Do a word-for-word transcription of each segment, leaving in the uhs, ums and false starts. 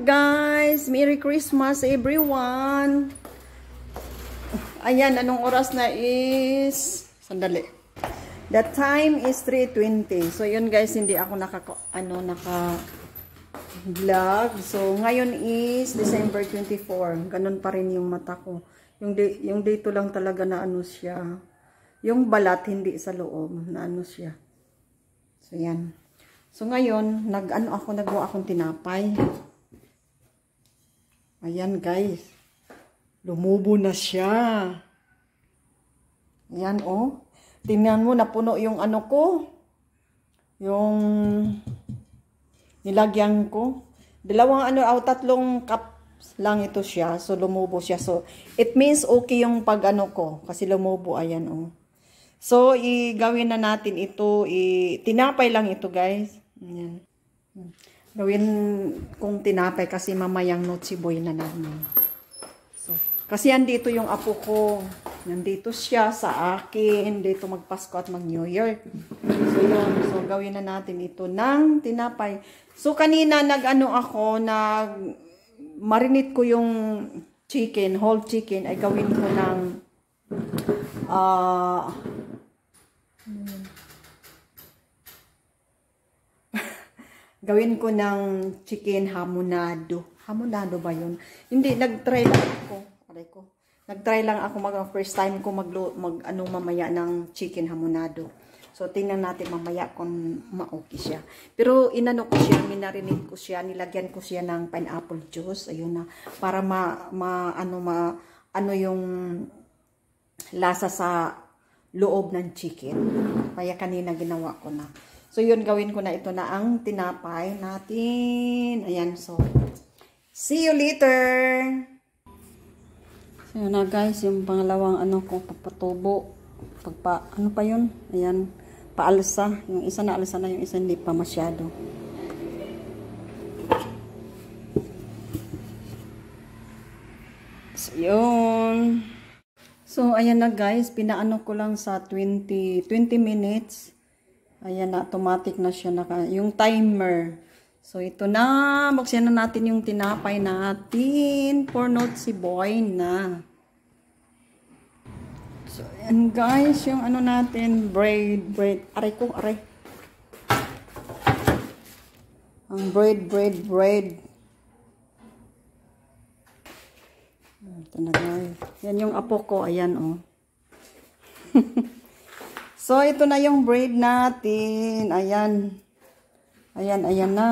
guys! Merry Christmas everyone! Ayan, anong oras na is... Sandali. The time is three twenty. So yun guys, hindi ako naka... Ano, naka... vlog. So ngayon is December twenty-fourth. Ganun pa rin yung mata ko. Yung, yung dito lang talaga na ano siya. Yung balat, hindi sa loob. Na ano siya. So yan. So ngayon, nag ano ako, nagawa akong tinapay. Ayan guys. Lumubo na siya. Ayan oh. Tingnan mo, napuno yung ano ko. Yung nilagyan ko. Dalawang ano, o tatlong cups lang ito siya. So lumubo siya. So it means okay yung pag ano ko. Kasi lumubo, ayan oh. So i-gawin na natin ito. I tinapay lang ito guys. Ayan. Gawin kong tinapay kasi mamayang Noche Buena na namin. So, kasi andito yung apo ko. Nandito siya sa akin. Dito magpasko at mag New Year. So yun. So gawin na natin ito ng tinapay. So kanina nag-ano ako, nag marinate ko yung chicken, whole chicken. Ay gawin ko ng ah uh, gawin ko ng chicken hamonado. Hamonado ba yun? Hindi, nag-try lang ako. Aray ko. Nag-try lang ako mag first time ko mag, mag ano mamaya ng chicken hamonado. So tingnan natin mamaya kung ma-okay siya. Pero inano ko siya, minarinate ko siya, nilagyan ko siya ng pineapple juice. Ayun na, para ma, ma ano ma ano yung lasa sa loob ng chicken. Kaya kanina ginawa ko na. So, yun, gawin ko na ito na ang tinapay natin. Ayan, so, see you later! So, yun na guys, yung pangalawang ano ko, papatubo. Pagpa, ano pa yun? Ayan, paalsa. Yung isa na alsa na, yung isa hindi pa masyado. So, yun. So, ayan na guys, pinaano ko lang sa twenty minutes. Ayan na, automatic na siya naka, yung timer. So, ito na, buksan na natin yung tinapay natin for Noche Buena. So, ayan guys, yung ano natin, bread, bread, aray ko, aray. Ang bread, bread, bread. Ito na guys. Yan yung apo ko, ayan oh. So, ito na yung bread natin. Ayan. Ayan, ayan na.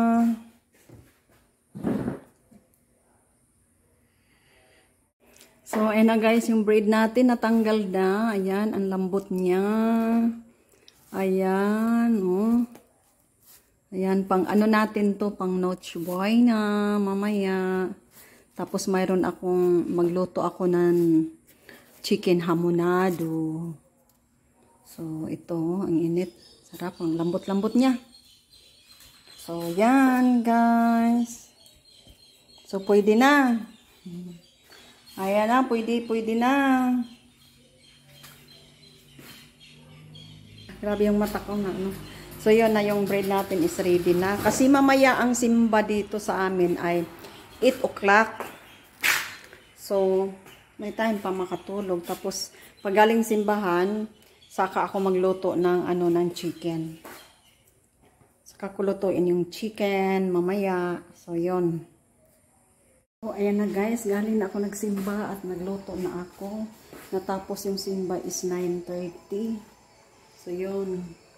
So, ayan na guys, yung bread natin natanggal na. Ayan, ang lambot niya. Ayan, oh. Ayan, pang ano natin to, pang Noche Buena, mamaya. Tapos, mayroon akong, magluto ako ng chicken hamonado. So, ito, ang init. Sarap, ang lambot-lambot niya. So, yan, guys. So, pwede na. Ayan na, pwede, pwede na. Grabe yung mata ko na, ano. So, yun na yung bread natin is ready na. Kasi mamaya ang simba dito sa amin ay eight o'clock. So, may time pa makatulog. Tapos, pag galing simbahan, saka ako magluto ng ano ng chicken. Saka ko lutuin yung chicken mamaya. So, yon. So, ayan na guys. Galing na ako nagsimba at nagluto na ako. Natapos yung simba is nine thirty. So, yun.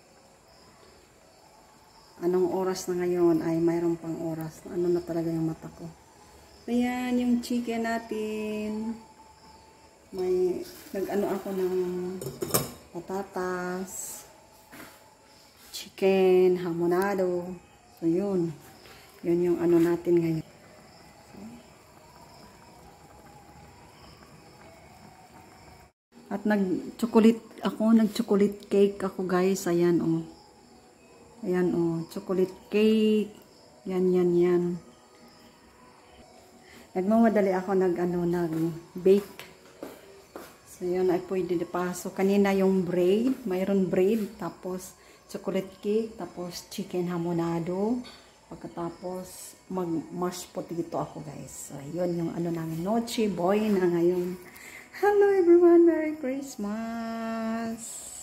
Anong oras na ngayon? Ay, mayroon pang oras. Ano na talaga yung mata ko. Ayan, yung chicken natin. May, nag-ano ako ng patatas, chicken, hamonado. So, yun. Yun yung ano natin ngayon. At nag-chocolate ako, nag-chocolate cake ako guys. Ayan, oh. Ayan, oh. Chocolate cake. Yan, yan, yan. Nagmamadali ako nag-ano, nag-bake. So, yun ay pwede pa. So, kanina yung bread. Mayroon bread. Tapos, chocolate cake. Tapos, chicken hamonado. Pagkatapos, mag-mash potato ako, guys. So, yun yung ano namin, Noche Buena ngayon. Hello everyone! Merry Christmas!